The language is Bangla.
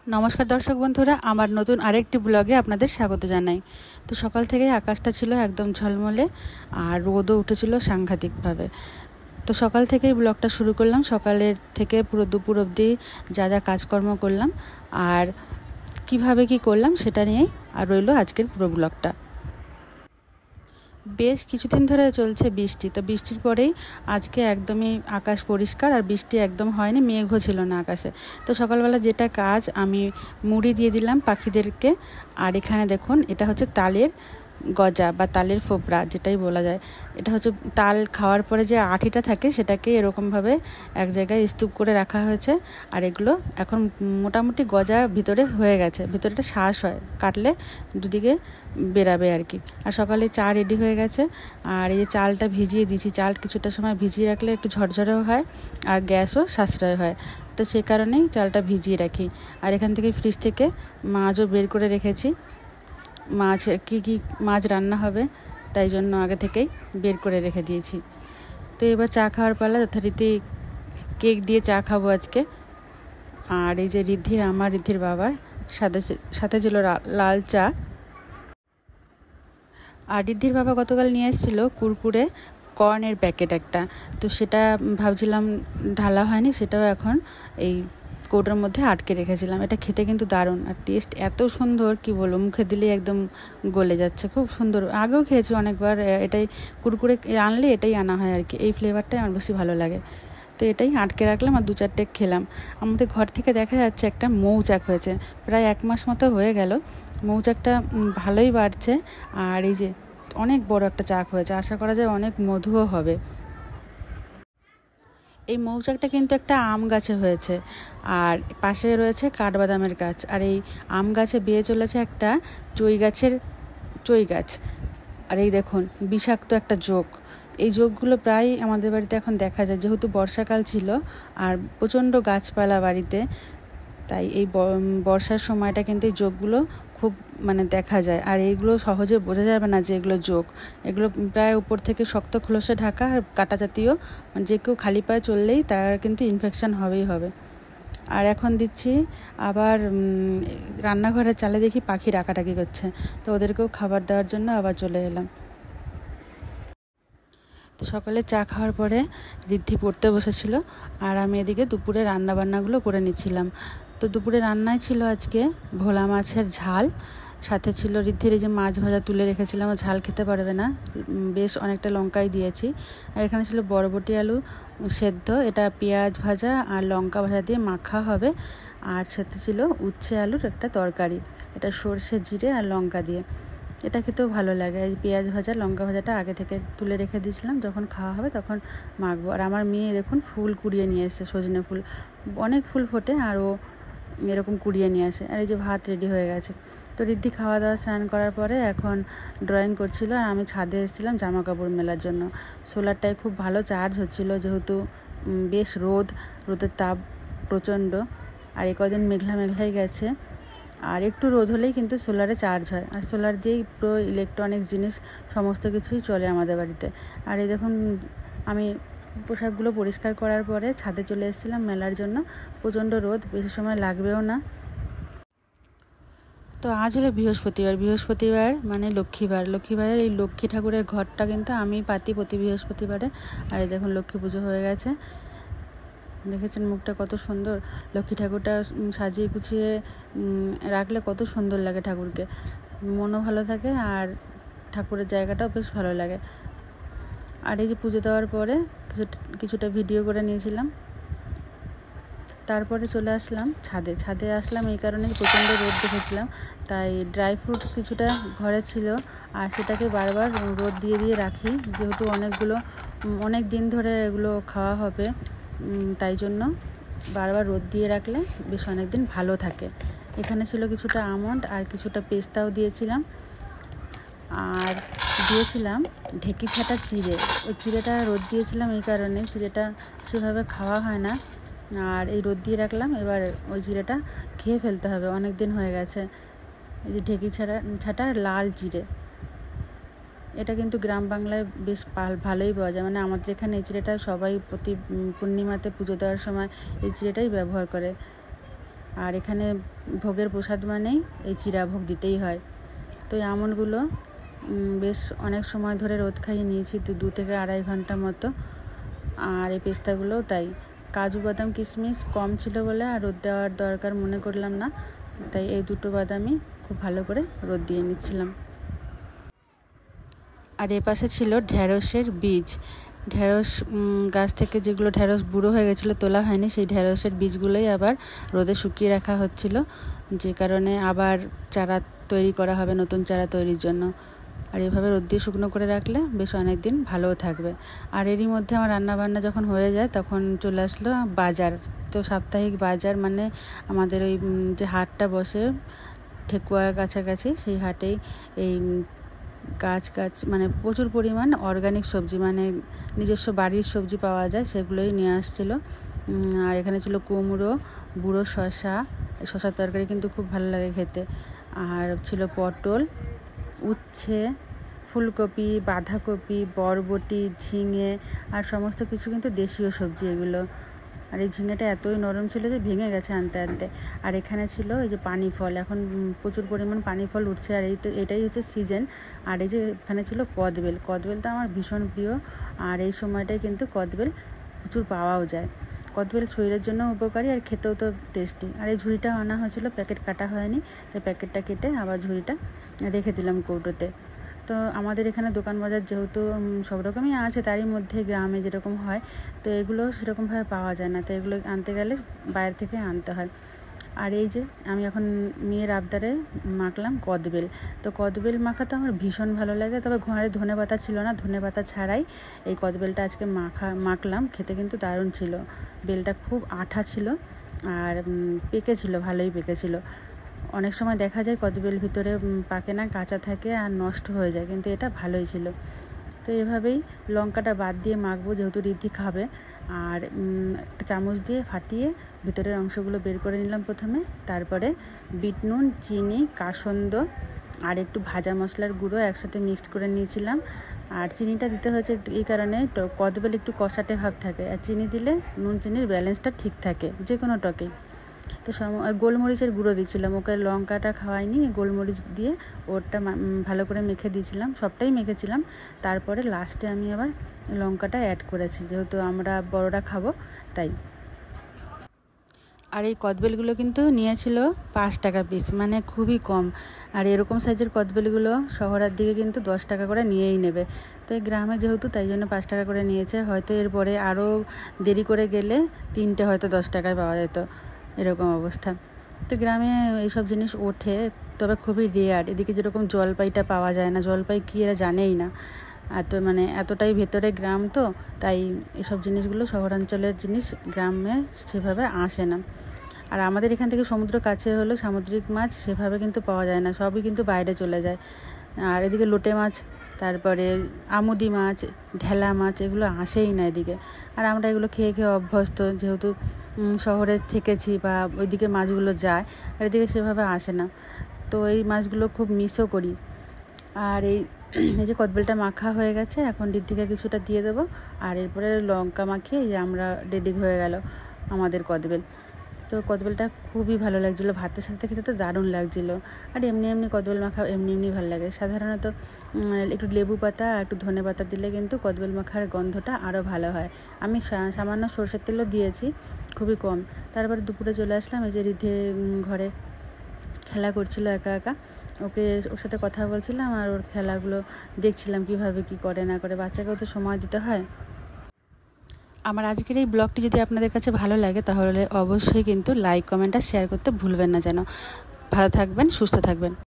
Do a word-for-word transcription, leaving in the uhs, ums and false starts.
নমস্কার দর্শক বন্ধুরা, আমার নতুন আরেকটি ব্লগে আপনাদের স্বাগত জানাই। তো সকাল থেকেই আকাশটা ছিল একদম ঝলমলে আর রোদও উঠেছিল সাংঘাতিকভাবে। তো সকাল থেকেই ব্লগটা শুরু করলাম। সকালের থেকে পুরো দুপুর অবধি যা যা কাজকর্ম করলাম আর কিভাবে কি করলাম সেটা নিয়েই আর রইল আজকের পুরো ব্লগটা। বেশ কিছুদিন ধরে চলছে বৃষ্টি, তো বৃষ্টির পরেই আজকে একদমই আকাশ পরিষ্কার আর বৃষ্টি একদম হয়নি, মেঘও ছিল না আকাশে। তো সকালবেলা যেটা কাজ, আমি মুড়ি দিয়ে দিলাম পাখিদেরকে। আর এখানে দেখুন, এটা হচ্ছে তালের গজা বা তালের ফোপড়া যেটাই বলা যায়। এটা হচ্ছে তাল খাওয়ার পরে যে আঠিটা থাকে সেটাকে এরকমভাবে এক জায়গায় স্তূপ করে রাখা হয়েছে। আর এগুলো এখন মোটামুটি গজা ভিতরে হয়ে গেছে, ভিতরে একটা শ্বাস হয়, কাটলে দুদিকে বেরাবে আর কি। আর সকালে চা রেডি হয়ে গেছে। আর এই যে চালটা ভিজিয়ে দিয়েছি, চাল কিছুটা সময় ভিজিয়ে রাখলে একটু ঝরঝরেও হয় আর গ্যাসও সাশ্রয় হয়, তো সে কারণেই চালটা ভিজিয়ে রাখি। আর এখান থেকে ফ্রিজ থেকে মাছও বের করে রেখেছি, মাছ কী কী মাছ রান্না হবে তাই জন্য আগে থেকেই বের করে রেখে দিয়েছি। তো এবার চা খাওয়ার পালা, যথারীতি কেক দিয়ে চা খাবো আজকে। আর এই যে ঋদ্ধির, আমার ঋদ্ধির বাবার সাথে সাথে ছিল লাল চা। আর ঋদ্ধির বাবা গতকাল নিয়ে এসেছিল কুরকুরে কর্নের প্যাকেট একটা, তো সেটা ভাবছিলাম ঢালা হয়নি, সেটাও এখন এই কৌটার মধ্যে আটকে রেখেছিলাম। এটা খেতে কিন্তু দারুণ, আর টেস্ট এত সুন্দর কি বলবো, মুখে দিলেই একদম গলে যাচ্ছে, খুব সুন্দর। আগেও খেয়েছি অনেকবার, এটাই কুরকুরে আনলে এটাই আনা হয় আর কি, এই ফ্লেভারটাই আমার বেশি ভালো লাগে। তো এটাই আটকে রাখলাম আর দু চারটে খেলাম। আমাদের ঘর থেকে দেখা যাচ্ছে একটা মৌচাক হয়েছে, প্রায় এক মাস মতো হয়ে গেল। মৌচাকটা ভালোই বাড়ছে আর এই যে অনেক বড় একটা চাক হয়েছে, আশা করা যায় অনেক মধুও হবে। এই মৌচাকটা কিন্তু একটা আম গাছে হয়েছে আর পাশে রয়েছে কাঠবাদামের গাছ, আর এই আম গাছে বেয়ে চলেছে একটা চই গাছের চই গাছ। আর এই দেখুন বিষাক্ত একটা জোক, এই জোকগুলো প্রায় আমাদের বাড়িতে এখন দেখা যায়, যেহেতু বর্ষাকাল ছিল আর প্রচণ্ড গাছপালা বাড়িতে, তাই এই বর্ষার সময়টা কিন্তু এই জোকগুলো খুব মানে দেখা যায়। আর এইগুলো সহজে বোঝা যাবে না যে এগুলো জোক, এগুলো প্রায় উপর থেকে শক্ত খোলসে ঢাকা আর কাঁটা জাতীয়, যে কেউ খালি পায়ে চললেই তার কিন্তু ইনফেকশান হবেই হবে। আর এখন দিচ্ছি আবার রান্নাঘরের চালে দেখি পাখি ডাকাডাকি করছে, তো ওদেরকেও খাবার দেওয়ার জন্য আবার চলে এলাম। তো সকালে চা খাওয়ার পরে ঋদ্ধি পড়তে বসেছিল আর আমি এদিকে দুপুরে রান্নাবান্নাগুলো করে নিচ্ছিলাম। তো দুপুরে রান্নায় ছিল আজকে ভোলা মাছের ঝাল, সাথে ছিল ঋদ্ধির এই যে মাছ ভাজা তুলে রেখেছিলাম, ও ঝাল খেতে পারবে না, বেশ অনেকটা লঙ্কাই দিয়েছি। আর এখানে ছিল বরবটি আলু সেদ্ধ, এটা পেঁয়াজ ভাজা আর লঙ্কা ভাজা দিয়ে মাখা হবে। আর সাথে ছিল উচ্ছে আলুর একটা তরকারি, এটা সর্ষে জিরে আর লঙ্কা দিয়ে, এটা খেতেও ভালো লাগে। এই পেঁয়াজ ভাজা লঙ্কা ভাজাটা আগে থেকে তুলে রেখে দিয়েছিলাম, যখন খাওয়া হবে তখন মাখবো। আর আমার মেয়ে দেখুন ফুল কুড়িয়ে নিয়ে এসেছে, সজনে ফুল, অনেক ফুল ফোটে আর ও এরকম কুড়িয়ে নিয়ে আসে। আর এই যে ভাত রেডি হয়ে গেছে। তো ঋদ্ধি খাওয়া দাওয়া স্নান করার পরে এখন ড্রয়িং করছিল আর আমি ছাদে এসেছিলাম জামা কাপড় মেলার জন্য। সোলারটায় খুব ভালো চার্জ হচ্ছিল, যেহেতু বেশ রোদ, রোদের তাপ প্রচণ্ড, আর এই কদিন মেঘলা মেঘলাই গেছে। আর একটু রোদ হলেই কিন্তু সোলারে চার্জ হয়, আর সোলার দিয়েই পুরো ইলেকট্রনিক্স জিনিস সমস্ত কিছুই চলে আমাদের বাড়িতে। আর এই দেখুন আমি পোশাকগুলো পরিষ্কার করার পরে ছাদে চলে এসেছিলাম মেলার জন্য। প্রচণ্ড রোদ, বেশি সময় লাগবেও না। তো আজ হলো বৃহস্পতিবার, বৃহস্পতিবার মানে লক্ষ্মীবার, লক্ষ্মীবারের এই লক্ষ্মী ঠাকুরের ঘরটা কিন্তু আমি পাতি প্রতি বৃহস্পতিবারে। আর এই দেখুন লক্ষ্মী পুজো হয়ে গেছে, দেখেছেন মুখটা কত সুন্দর, লক্ষ্মী ঠাকুরটা সাজিয়ে গুছিয়ে রাখলে কত সুন্দর লাগে, ঠাকুরকে মনও ভালো থাকে আর ঠাকুরের জায়গাটাও বেশ ভালো লাগে। আর এই যে পুজো দেওয়ার পরে কিছুটা কিছুটা ভিডিও করে নিয়েছিলাম, তারপরে চলে আসলাম ছাদে। ছাদে আসলাম এই কারণে প্রচণ্ড রোদ দেখেছিলাম, তাই ড্রাই ফ্রুটস কিছুটা ঘরে ছিল আর সেটাকে বারবার রোদ দিয়ে দিয়ে রাখি, যেহেতু অনেকগুলো অনেক দিন ধরে এগুলো খাওয়া হবে, তাই জন্য বারবার রোদ দিয়ে রাখলে বেশ অনেক দিন ভালো থাকে। এখানে ছিল কিছুটা আমন্ড আর কিছুটা পেস্তাও দিয়েছিলাম, আর দিয়েছিলাম ঢেকি ছাটার চিড়ে। ওই চিড়েটা রোদ দিয়েছিলাম এই কারণে, চিড়েটা সেভাবে খাওয়া হয় না, আর এই রোদ দিয়ে রাখলাম, এবার ওই চিড়েটা খেয়ে ফেলতে হবে, অনেক দিন হয়ে গেছে। এই যে ঢেকি ছাটা ছাটার লাল চিড়ে, এটা কিন্তু গ্রাম বাংলায় বেশ ভালোই পাওয়া যায়, মানে আমাদের এখানে এই চিড়েটা সবাই প্রতি পূর্ণিমাতে পুজো দেওয়ার সময় এই চিড়েটাই ব্যবহার করে। আর এখানে ভোগের প্রসাদ মানেই এই চিরা ভোগ দিতেই হয়। তো এই আমন্ডগুলো বেশ অনেক সময় ধরে রোদ খাইয়ে নিয়েছি, তো দু থেকে আড়াই ঘন্টা মতো। আর এই পেস্তাগুলোও তাই। কাজু বাদাম কিশমিশ কম ছিল বলে আর রোদ দেওয়ার দরকার মনে করলাম না, তাই এই দুটো বাদামই খুব ভালো করে রোদ দিয়ে নিচ্ছিলাম। আর এ পাশে ছিল ঢ্যাঁড়সের বীজ। ঢ্যাঁড়স গাছ থেকে যেগুলো ঢ্যাঁড়স বুড়ো হয়ে গেছিলো, তোলা হয়নি, সেই ঢ্যাঁড়সের বীজগুলোই আবার রোদে শুকিয়ে রাখা হচ্ছিল, যে কারণে আবার চারা তৈরি করা হবে, নতুন চারা তৈরির জন্য। আর এভাবে রোদ দিয়ে শুকনো করে রাখলে বেশ অনেক দিন ভালোও থাকবে। আর এরই মধ্যে আমার রান্নাবান্না যখন হয়ে যায় তখন চলে আসলো বাজার। তো সাপ্তাহিক বাজার মানে আমাদের ওই যে হাটটা বসে ঠেকুয়ার কাছাকাছি, সেই হাটেই এই গাছ গাছ মানে প্রচুর পরিমাণ অর্গানিক সবজি, মানে নিজস্ব বাড়ির সবজি পাওয়া যায়, সেগুলোই নিয়ে আসছিলো। আর এখানে ছিল কুমড়ো, বুড়ো শশা, শশার তরকারি কিন্তু খুব ভালো লাগে খেতে। আর ছিল পটল, উচ্ছে, ফুলকপি, বাঁধাকপি, বরবটি, ঝিঙে, আর সমস্ত কিছু কিন্তু দেশীয় সবজি এগুলো। আর এই ঝিঙেটা এতই নরম ছিল যে ভেঙে গেছে আনতে আনতে। আর এখানে ছিল এই যে পানি ফল, এখন প্রচুর পরিমাণ পানি ফল উঠছে, আর এই তো এটাই হচ্ছে সিজন। আর এই যে এখানে ছিল কদবেল। কদবেলটা আমার ভীষণ প্রিয়, আর এই সময়টাই কিন্তু কদবেল প্রচুর পাওয়াও যায়। কদবেল শরীরের জন্য উপকারী আর খেতেও তো টেস্টি। আর এই ঝুড়িটা আনা হয়েছিল, প্যাকেট কাটা হয়নি, তাই প্যাকেটটা কেটে আবার ঝুড়িটা রেখে দিলাম কৌটোতে। তো আমাদের এখানে দোকান বাজার যেহেতু সব রকমই আছে, তারই মধ্যে গ্রামে যেরকম হয়, তো এগুলো সেরকমভাবে পাওয়া যায় না, তো এগুলো আনতে গেলে বাইরে থেকে আনতে হয়। আর এই যে আমি এখন মেয়ের আবদারে মাখলাম কদবেল। তো কদবেল মাখা তো আমার ভীষণ ভালো লাগে, তবে ঘরে ধনে পাতা ছিল না, ধনে পাতা ছাড়াই এই কদবেলটা আজকে মাখা মাখলাম। খেতে কিন্তু দারুণ ছিল, বেলটা খুব আঠা ছিল আর পেকেছিল, ভালোই পেকেছিল। অনেক সময় দেখা যায় কদবেল ভিতরে পাকে না, কাঁচা থাকে আর নষ্ট হয়ে যায়, কিন্তু এটা ভালোই ছিল। তো এভাবেই লঙ্কাটা বাদ দিয়ে মাখবো, যেহেতু ঋদ্ধি খাবে। আর একটা চামচ দিয়ে ফাটিয়ে ভিতরের অংশগুলো বের করে নিলাম প্রথমে, তারপরে বিট নুন, চিনি, কাসন্দ আর একটু ভাজা মশলার গুঁড়ো একসাথে মিক্সড করে নিয়েছিলাম। আর চিনিটা দিতে হয়েছে এই কারণে, কদবেল একটু কষাটে ভাব থাকে, আর চিনি দিলে নুন চিনির ব্যালেন্সটা ঠিক থাকে যে কোনো টকে। তো আর গোলমরিচের গুঁড়ো দিচ্ছিলাম, ওকে লঙ্কাটা খাওয়াইনি, গোলমরিচ দিয়ে ওরটা ভালো করে মেখে দিয়েছিলাম, সবটাই মেখেছিলাম। তারপরে লাস্টে আমি আবার লঙ্কাটা অ্যাড করেছি, যেহেতু আমরা বড়রা খাবো তাই। আর এই কদবেলগুলো কিন্তু নিয়েছিল পাঁচ টাকা পিস, মানে খুবই কম। আর এরকম সাইজের কদবেলগুলো শহরের দিকে কিন্তু দশ টাকা করে নিয়েই নেবে, তো এই গ্রামে যেহেতু তাই জন্য পাঁচ টাকা করে নিয়েছে। হয়তো এরপরে আরও দেরি করে গেলে তিনটে হয়তো দশ টাকায় পাওয়া যেত, এরকম অবস্থা। তো গ্রামে এইসব জিনিস ওঠে, তবে খুবই রেয়ার। এদিকে যেরকম জলপাইটা পাওয়া যায় না, জলপাই কী এরা জানেই না, এত মানে এতটাই ভেতরে গ্রাম, তো তাই এসব জিনিসগুলো শহরাঞ্চলের জিনিস গ্রামে সেভাবে আসে না। আর আমাদের এখান থেকে সমুদ্র কাছে হলো, সামুদ্রিক মাছ সেভাবে কিন্তু পাওয়া যায় না, সবই কিন্তু বাইরে চলে যায়। আর এদিকে লোটে মাছ, তারপরে আমুদি মাছ, ঢেলা মাছ, এগুলো আসেই না এদিকে। আর আমরা এগুলো খেয়ে খেয়ে অভ্যস্ত, যেহেতু শহরে থেকেছি বা ওইদিকে মাছগুলো যায়, আর এদিকে সেভাবে আসে না, তো এই মাছগুলো খুব মিসও করি। আর এই এই যে কদবেলটা মাখা হয়ে গেছে, এখন ঋদ্ধিকে কিছুটা দিয়ে দেবো, আর এরপরে লঙ্কা মাখিয়ে এই যে আমরা রেডি হয়ে গেল আমাদের কদবেল। তো কদবেলটা খুবই ভালো লাগছিলো, ভাতের সাথে খেতে তো দারুণ লাগছিলো। আর এমনি এমনি কদবেল মাখা এমনি এমনি ভালো লাগে। সাধারণত একটু লেবু পাতা আর একটু ধনে পাতা দিলে কিন্তু কদবেল মাখার গন্ধটা আরও ভালো হয়। আমি সামান্য সরষের তেলও দিয়েছি, খুবই কম। তারপরে দুপুরে চলে আসলাম, এই যে ঋদ্ধি ঘরে খেলা করছিল একা একা, ওকে ওর সাথে কথা বলছিলাম আর ওর খেলাগুলো দেখছিলাম কিভাবে কি করে না করে, বাচ্চাকেও তো সময় দিতে হয়। আমার আজকের এই ব্লগটি যদি আপনাদের কাছে ভালো লাগে তাহলে অবশ্যই কিন্তু লাইক, কমেন্ট আর শেয়ার করতে ভুলবেন না যেন। ভালো থাকবেন, সুস্থ থাকবেন।